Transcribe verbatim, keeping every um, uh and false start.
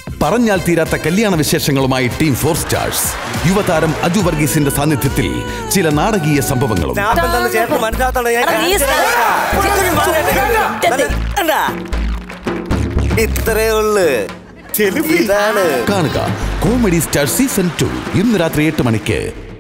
പറഞ്ഞാൽ തീരാത്ത കല്യാണ വിശേഷങ്ങളുമായി ടീം ഫോർ സ്റ്റാർസ്. യുവതാരം അജു വർഗീസിന്റെ സാന്നിധ്യത്തിൽ ചില നാടകീയ സംഭവങ്ങളും കാണുക കോമഡി സ്റ്റാർ സീസൺ ടു ഇന്ന് രാത്രി എട്ട് മണിക്ക്.